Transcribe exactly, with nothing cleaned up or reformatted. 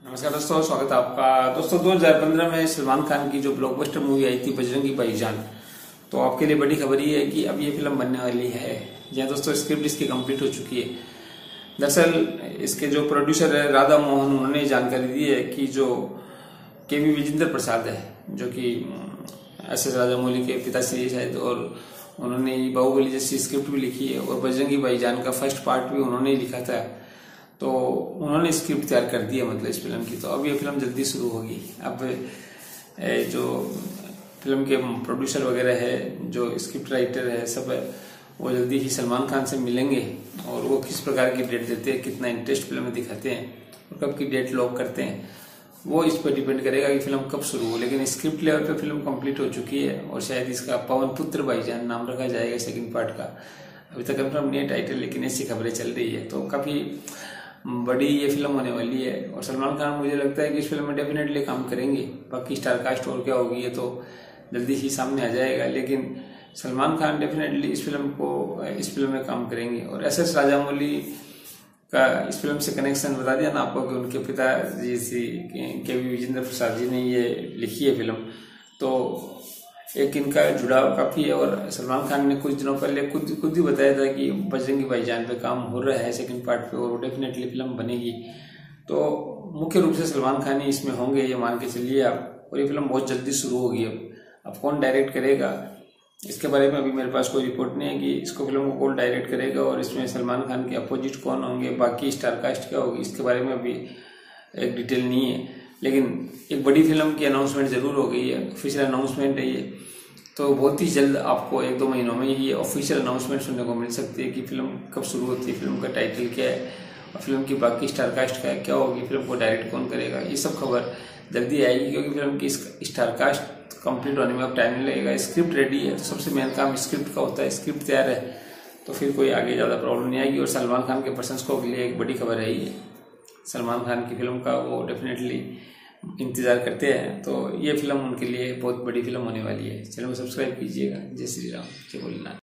नमस्कार दोस्तों, स्वागत है आपका। दोस्तों दो हज़ार पंद्रह में सलमान खान की जो ब्लॉकबस्टर मूवी आई थी बजरंगी भाईजान, तो आपके लिए बड़ी खबर ये है कि अब ये फिल्म बनने वाली है। जी दोस्तों, स्क्रिप्ट इसकी कंप्लीट हो चुकी है। दरअसल इसके जो प्रोड्यूसर है राधा मोहन, उन्होंने जानकारी दी है कि जो के वी विजेंद्र प्रसाद है, जो कि एस एस राजामौली के पिताश्री शायद, और उन्होंने बाहुबली जैसी स्क्रिप्ट भी लिखी है और बजरंगी भाईजान का फर्स्ट पार्ट भी उन्होंने ही लिखा था। तो उन्होंने स्क्रिप्ट तैयार कर दी है मतलब इस फिल्म की। तो अब ये फिल्म जल्दी शुरू होगी। अब जो फिल्म के प्रोड्यूसर वगैरह है, जो स्क्रिप्ट राइटर है, सब है, वो जल्दी ही सलमान खान से मिलेंगे और वो किस प्रकार की डेट देते हैं, कितना इंटरेस्ट फिल्म में दिखाते हैं और कब की डेट लॉक करते हैं, वो इस पर डिपेंड करेगा कि फिल्म कब शुरू हो। लेकिन स्क्रिप्ट लेवल पे फिल्म कंप्लीट हो चुकी है और शायद इसका पवन पुत्र भाईजान नाम रखा जाएगा सेकंड पार्ट का। अभी तक कंफर्म नहीं है टाइटल, लेकिन ऐसी खबरें चल रही है। तो काफी बड़ी ये फिल्म होने वाली है और सलमान खान मुझे लगता है कि इस फिल्म में डेफिनेटली काम करेंगे। बाकी स्टार कास्ट और क्या होगी ये तो जल्दी ही सामने आ जाएगा, लेकिन सलमान खान डेफिनेटली इस फिल्म को इस फिल्म में काम करेंगे। और एस एस राजामौली का इस फिल्म से कनेक्शन बता दिया ना आपको कि उनके पिता जी सी के वी विजेंद्र प्रसाद जी ने ये लिखी है फिल्म, तो एक इनका जुड़ाव काफी है। और सलमान खान ने कुछ दिनों पहले खुद खुद ही बताया था कि बजरंगी भाईजान पे काम हो रहा है सेकंड पार्ट पे और डेफिनेटली फिल्म बनेगी। तो मुख्य रूप से सलमान खान ही इसमें होंगे, ये मान के चलिए आप। और ये फिल्म बहुत जल्दी शुरू होगी। अब अब कौन डायरेक्ट करेगा इसके बारे में अभी मेरे पास कोई रिपोर्ट नहीं है कि इसको फिल्म को कौन डायरेक्ट करेगा और इसमें सलमान खान के अपोजिट कौन होंगे, बाकी स्टार कास्ट क्या होगी, इसके बारे में अभी एक डिटेल नहीं है। लेकिन एक बड़ी फिल्म की अनाउंसमेंट जरूर हो गई है, ऑफिशियल अनाउंसमेंट है ये। तो बहुत ही जल्द आपको एक दो महीनों में ये ऑफिशियल अनाउंसमेंट सुनने को मिल सकती है कि फिल्म कब शुरू होती है, फिल्म का टाइटल क्या है और फिल्म की बाकी स्टार कास्ट क्या है, क्या होगी, फिल्म को डायरेक्ट कौन करेगा, ये सब खबर जल्दी आएगी। क्योंकि फिल्म की स्टार कास्ट कंप्लीट होने में अब टाइम नहीं लगेगा। स्क्रिप्ट रेडी है तो सबसे मेन काम स्क्रिप्ट का होता है। स्क्रिप्ट तैयार है तो फिर कोई आगे ज़्यादा प्रॉब्लम नहीं आएगी। और सलमान खान के प्रशंसकों के लिए एक बड़ी खबर है ये, सलमान खान की फिल्म का वो डेफिनेटली इंतजार करते हैं। तो ये फिल्म उनके लिए बहुत बड़ी फिल्म होने वाली है। चैनल को सब्सक्राइब कीजिएगा। जय श्री राम, जय भोलेनाथ।